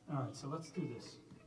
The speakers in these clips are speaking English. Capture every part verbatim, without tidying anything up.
All right, so let's do this.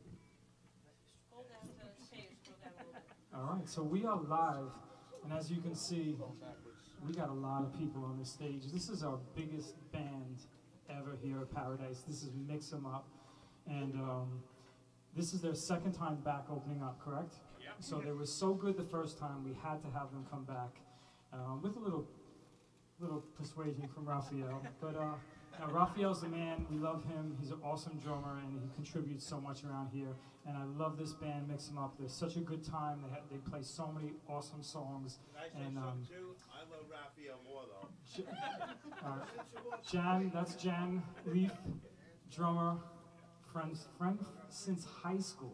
Scroll down to the page, scroll down a little bit. All right, so we are live, and as you can see, we got a lot of people on this stage. This is our biggest band ever here at Paradise. This is Mix 'em Up, and um, this is their second time back opening up, correct? Yep. So they were so good the first time, we had to have them come back um, with a little, little persuasion from Raphael. But uh, now Raphael's the man. We love him. He's an awesome drummer, and he contributes so much around here. And I love this band, Mix 'em Up. They're such a good time. They have, they play so many awesome songs. I say And so um, too. I love Raphael more though. J uh, Jan, that's Jan Leaf, drummer, friend, friend since high school.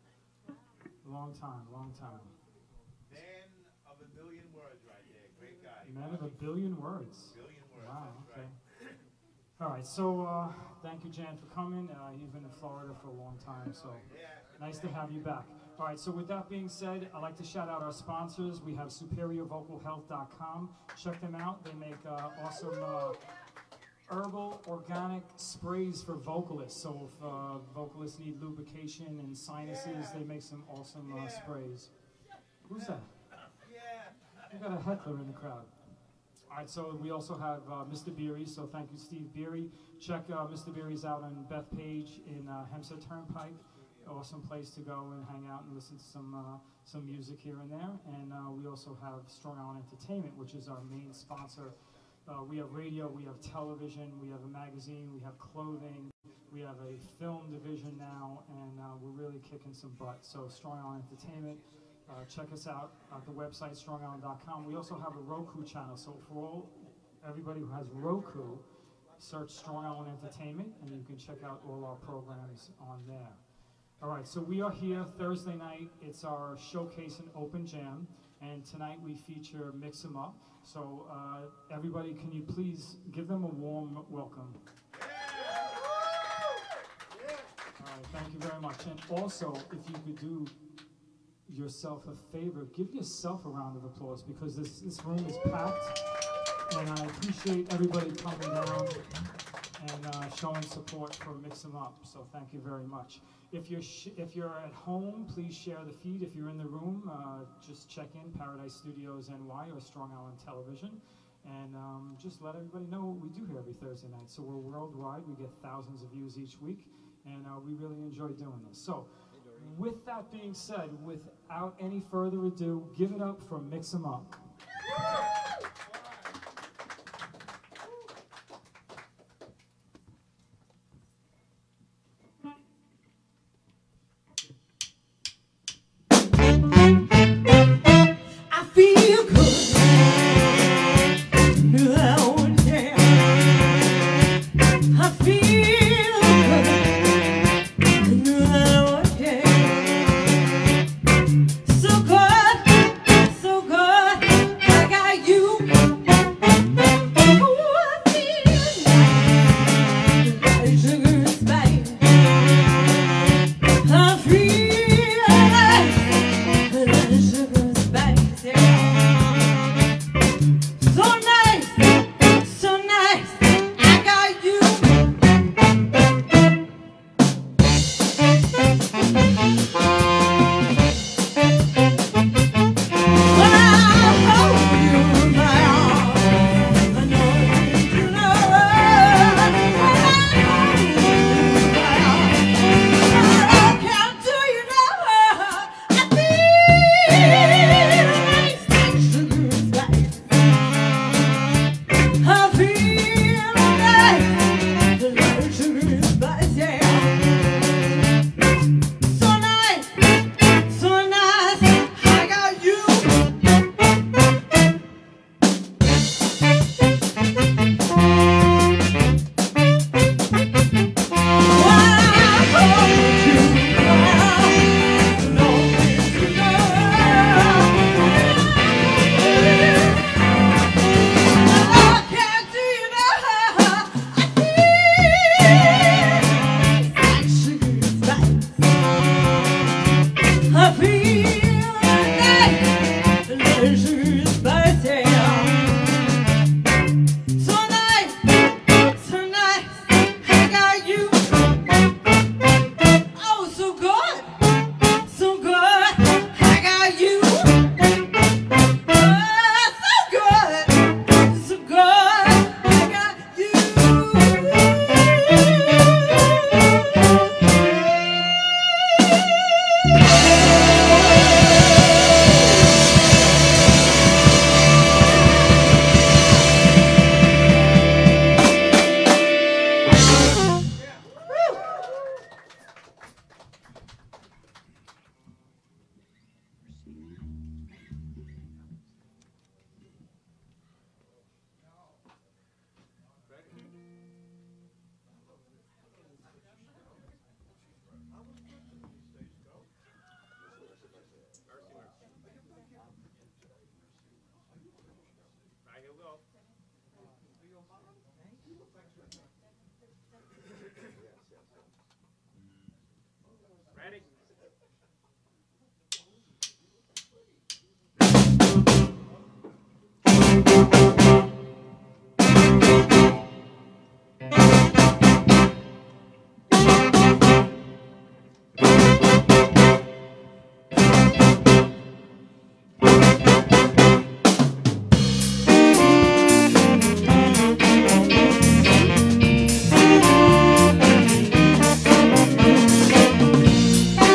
Long time, long time. Man of a million words right there. Great guy. Man of a billion words. Billion words. Wow, that's okay. right. All right, so uh, thank you, Jan, for coming. Uh, you've been in Florida for a long time, so Yeah. nice to have you back. All right, so with that being said, I'd like to shout out our sponsors. We have superior vocal health dot com. Check them out. They make uh, awesome uh, herbal, organic sprays for vocalists. So if uh, vocalists need lubrication and sinuses, they make some awesome uh, sprays. Who's that? Yeah. We got a heckler in the crowd. All right, so we also have uh, Mister Beery, so thank you, Steve Beery. Check uh, Mister Beery's out on Bethpage in uh, Hempstead Turnpike. Awesome place to go and hang out and listen to some uh, some music here and there. And uh, we also have Strong Island Entertainment, which is our main sponsor. Uh, we have radio, we have television, we have a magazine, we have clothing, we have a film division now, and uh, we're really kicking some butt. So Strong Island Entertainment. Uh, check us out at the website strong island dot com. We also have a Roku channel, so for all everybody who has Roku, search Strong Island Entertainment, and you can check out all our programs on there. All right, so we are here Thursday night. It's our showcase and open jam, and tonight we feature Mix 'em Up. So uh, everybody, can you please give them a warm welcome? All right, thank you very much. And also, if you could do yourself a favor, give yourself a round of applause, because this, this room is packed, and I appreciate everybody coming down and uh, showing support for Mix 'em Up, so thank you very much. If you're, sh if you're at home, please share the feed. If you're in the room, uh, just check in Paradise Studios N Y or Strong Island Television, and um, just let everybody know what we do here every Thursday night. So we're worldwide, we get thousands of views each week, and uh, we really enjoy doing this. So, with that being said, without any further ado, give it up for Mix 'em Up. I feel good. Oh, yeah. I feel good. Oh, yeah. So good, so good. I got you. Ready? Thank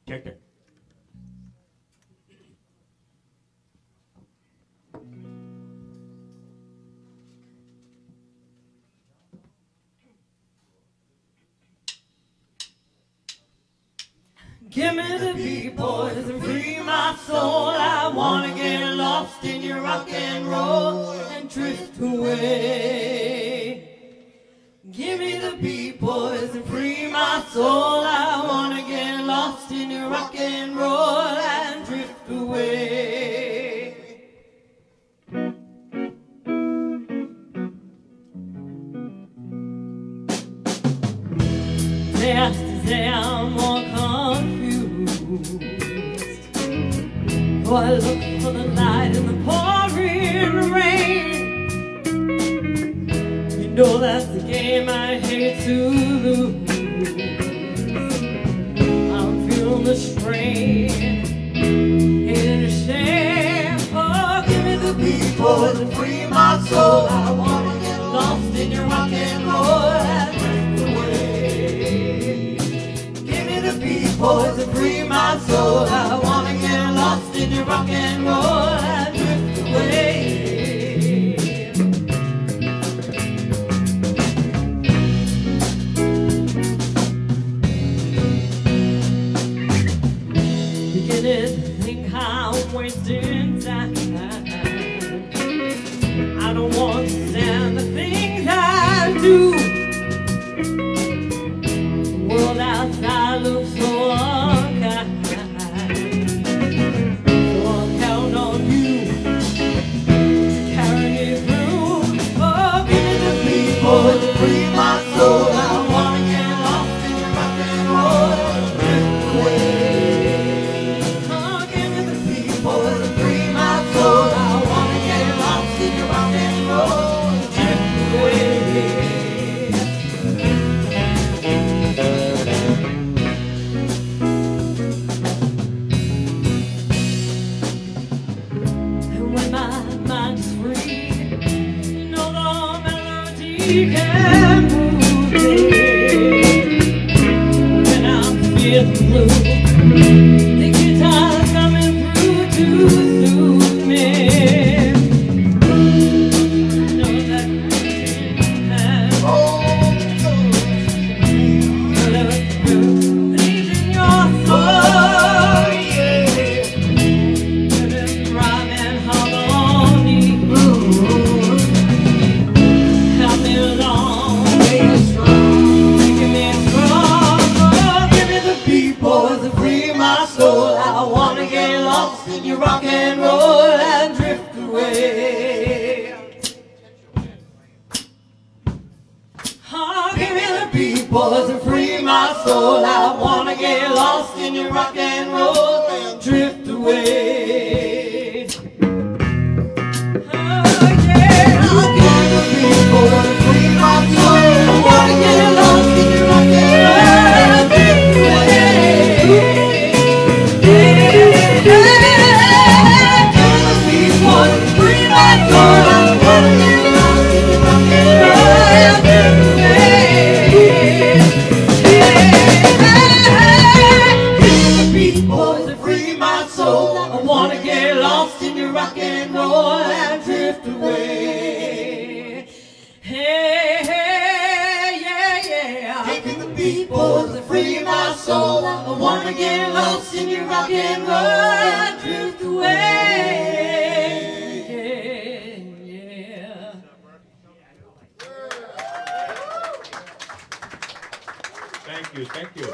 Check it. Give me the beat, boys, and free my soul. I wanna get lost in your rock and roll and drift away. Give me the beat, boys, and free my soul. I wanna get lost in your rock and roll and drift away. Just as I'm more confused, oh, I look for the light in the pouring rain. You know that's the game I hate to lose. I'm feeling the strain, hating the shame. Oh, give me the beat, boys, and free my soul. I wanna get lost in your rock and roll and drift away. Give me the beat, boys, and free my soul. I wanna get lost in your rock and roll and drift away. Beginning to think how I'm wasting time. I don't want to stand the things I do. The world outside looks so unkind. So I'll count on you to carry me through. Oh, give me the beat, boys, to free my soul. I wanna get lost in your rock and roll and drift away. Oh, give me the beat, boys, to free my soul. I wanna get lost in your rock and roll and drift away. And when my mind is free, you know the melody can move me. When I'm feeling blue, the guitar's coming through to soothe me. I know that and believe in your soul, yeah. Rhyme and harmony, help me along, making me strong. Oh, give me the beat, boys, and free my soul. I wanna get lost in your rock and roll and drift away. Oh, give me the beat, boys, and free my soul. I wanna get lost in your rock and roll and drift away. Oh, yeah. Oh, give me the beat, boys, and free my soul. I wanna get lost in your rock and roll and drift away. Yeah, yeah. Give me the beat, boys, and free my soul. I wanna get lost in your rock and roll and drift away. Give me the beat, boys, and free my soul. I wanna get lost in your rock and roll and drift away. Hey, hey, yeah, yeah. Give me the beat, boys, and free my soul. I wanna get lost in your rock and roll and drift away. Yeah. Thank you, thank you.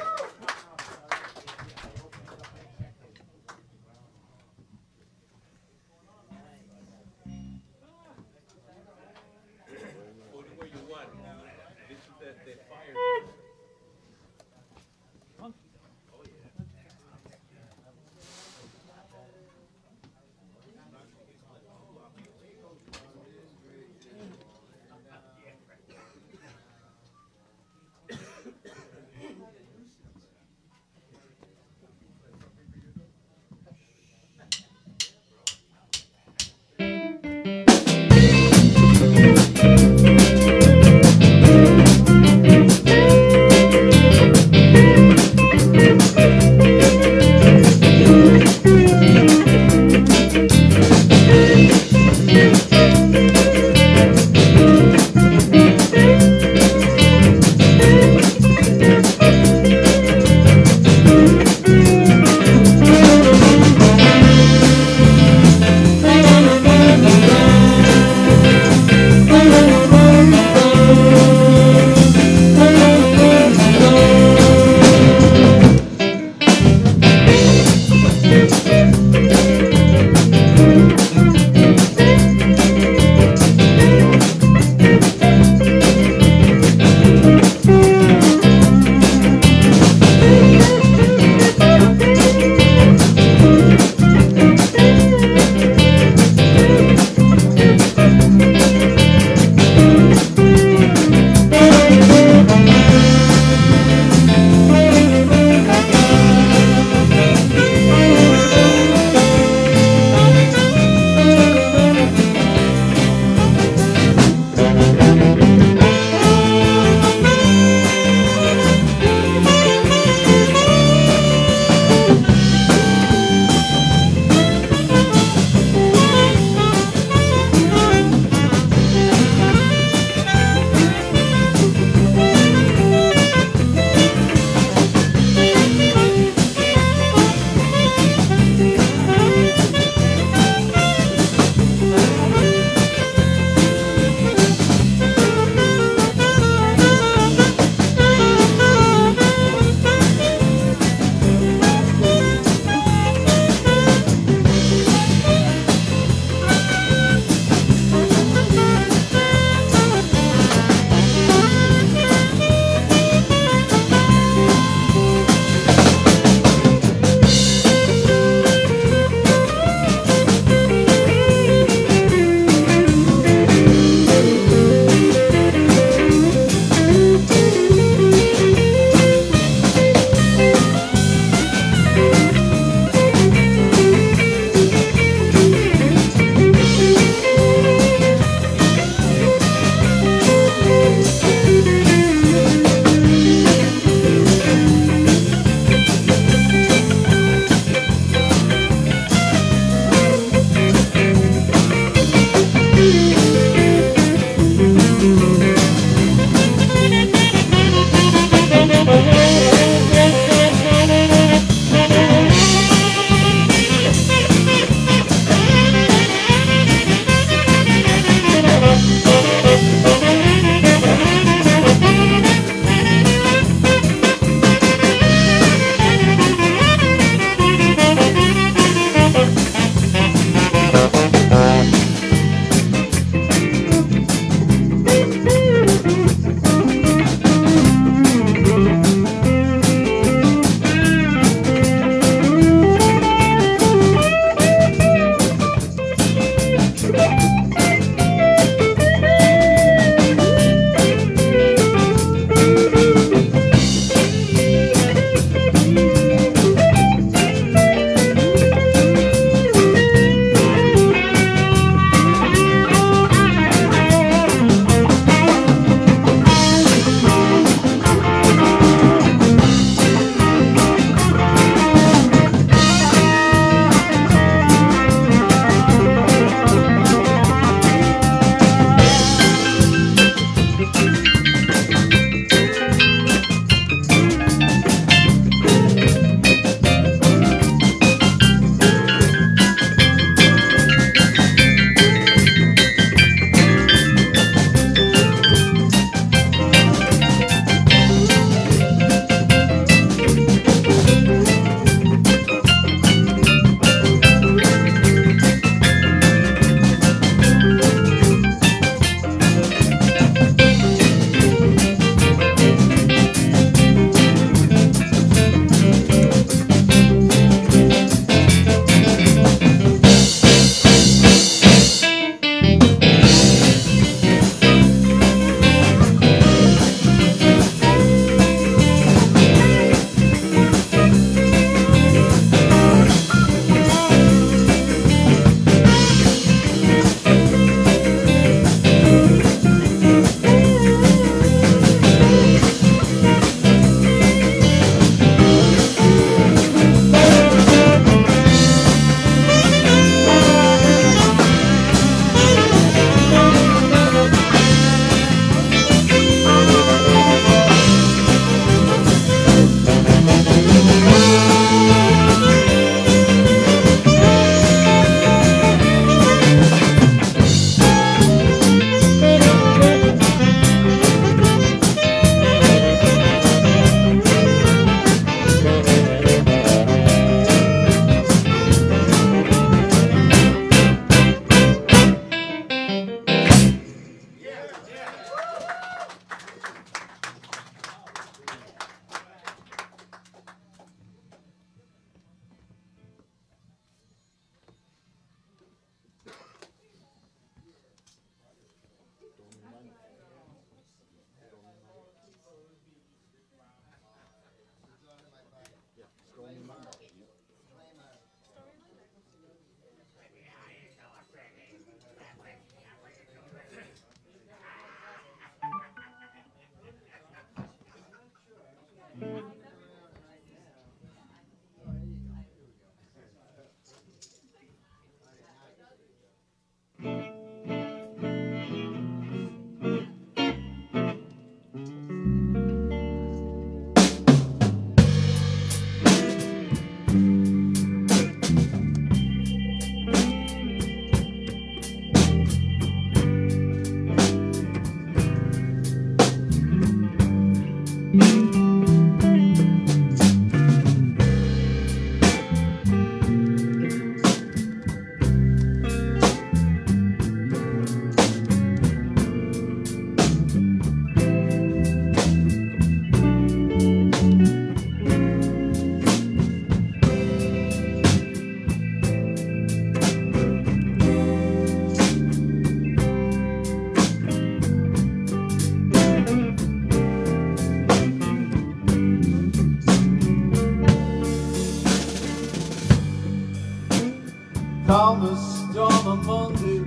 Calmest on a Monday,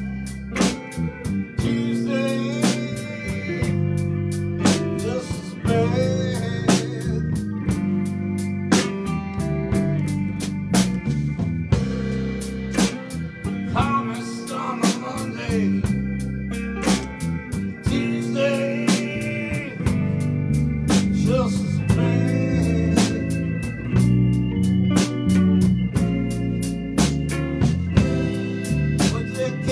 Tuesday, just as bad. Calmest on a Monday, Tuesday, just as bad. But you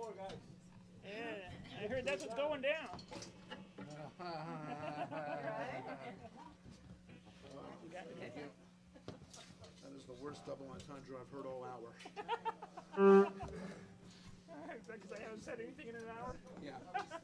Yeah, I heard that's what's going down. That is the worst double entendre I've heard all hour. Because I haven't said anything in an hour. Yeah.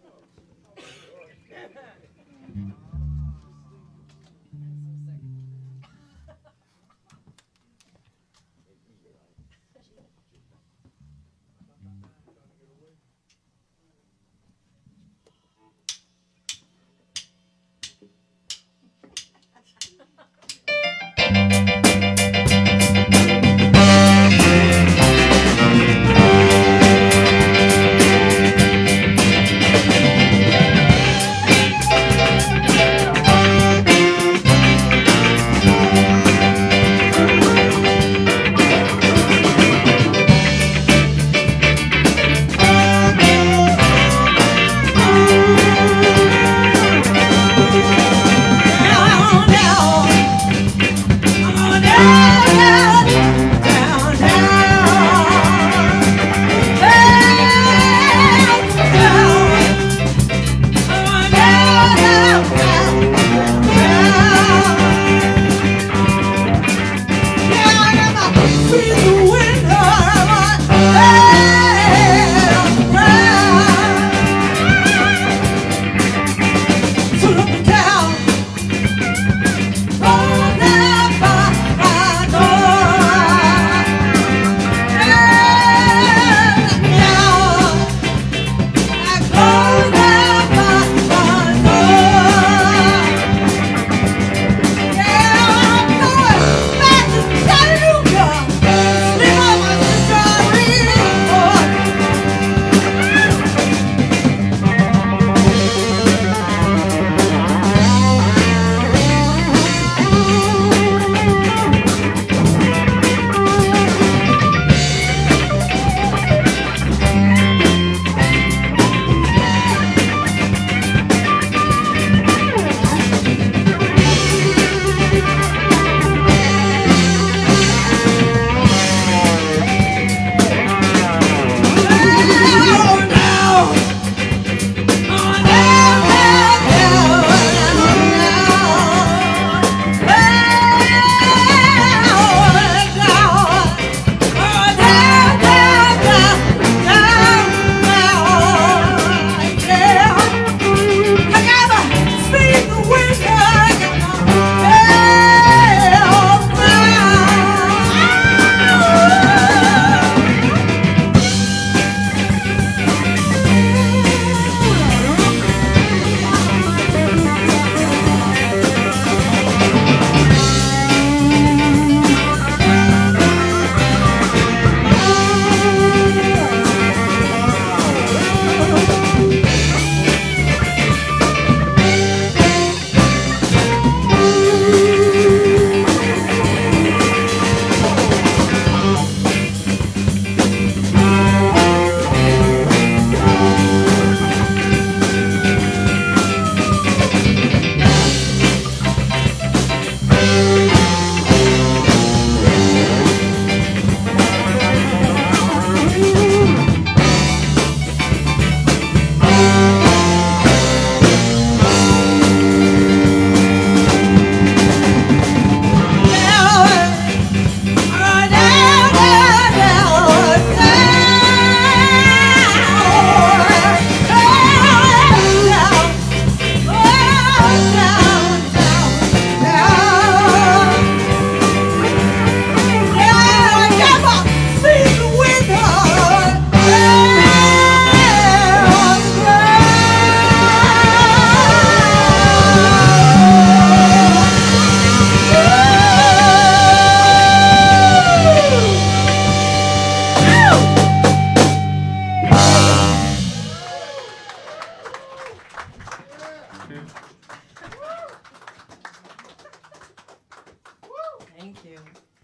Thank you.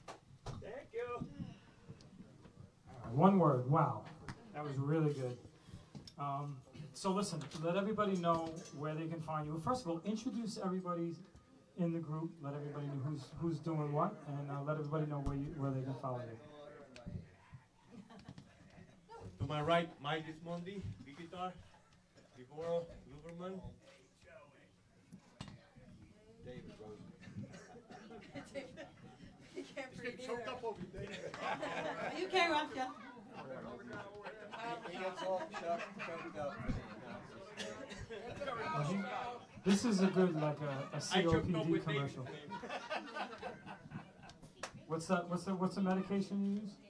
Thank you. One word, wow. That was really good. Um, so listen, let everybody know where they can find you. Well, first of all, introduce everybody in the group. Let everybody know who's who's doing what, and uh, let everybody know where you, where they can follow you. my right, Mike Gismondi, big guitar. Before Luberman. David Rose. You can't He's breathe getting choked either. up over there. You carry off, yeah. He gets all chucked, choked up. This is a good, like a, a I C O choked P up D with commercial. David. What's that? What's the what's the medication you use?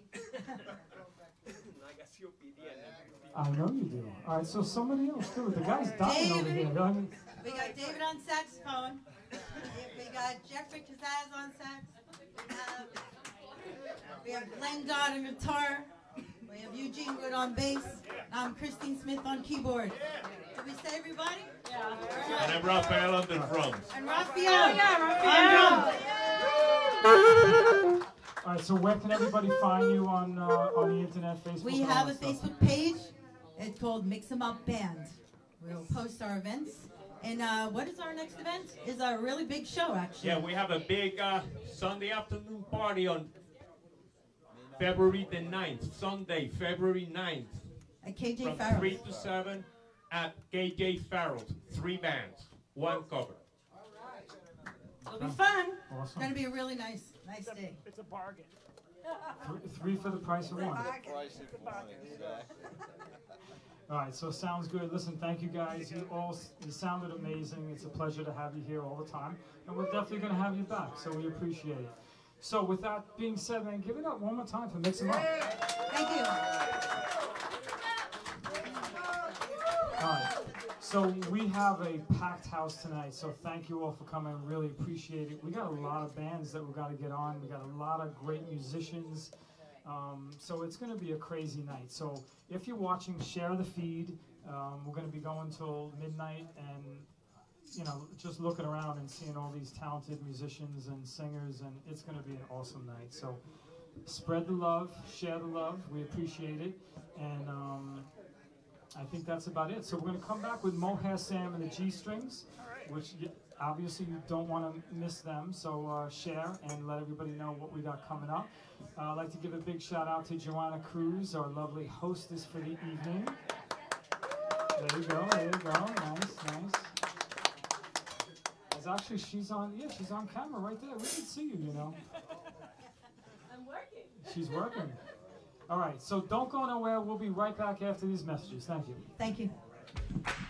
I know you do. All right, so somebody else too. The guy's dying over here. I mean, We got David on saxophone. We got Jeffrey Kazaz on sax. We have, we have Glenn Dodd on guitar. We have Eugene Wood on bass. I'm Christine Smith on keyboard. Did we say everybody? Yeah. And I'm Raphael on the drums. And Raphael. Oh, yeah, Raphael. On drums. all right, so where can everybody find you on uh, on the internet, Facebook? We and all have a that stuff? Facebook page. It's called Mix 'em Up Band. We'll post our events. And uh, what is our next event? Is a really big show, actually. Yeah, we have a big uh, Sunday afternoon party on February the ninth. Sunday, February ninth. At K J From Farrell's. three to seven at K J Farrell's. Three bands, one cover. It'll be fun. It's Awesome. going to be a really nice, nice day. Three, three for the price of one. Price of one, exactly. All right, so sounds good. Listen, thank you guys. You all, you sounded amazing. It's a pleasure to have you here all the time, and we're definitely going to have you back. So we appreciate it. So with that being said, man, give it up one more time for Mix 'em Up. Thank you. All right. So we have a packed house tonight. So thank you all for coming. Really appreciate it. We got a lot of bands that we got to get on. We got a lot of great musicians. Um, so it's going to be a crazy night. So if you're watching, share the feed. Um, we're going to be going till midnight and, you know, just looking around and seeing all these talented musicians and singers, and it's going to be an awesome night. So spread the love, share the love. We appreciate it. And um, I think that's about it. So we're going to come back with Mohair Sam and the G Strings, which y- obviously you don't want to miss them. So uh, share and let everybody know what we got coming up. Uh, I'd like to give a big shout out to Joanna Cruz, our lovely hostess for the evening. There you go, there you go, nice, nice. It's actually, she's on, yeah, she's on camera right there. We can see you, you know. I'm working. She's working. All right, so don't go nowhere. We'll be right back after these messages. Thank you. Thank you.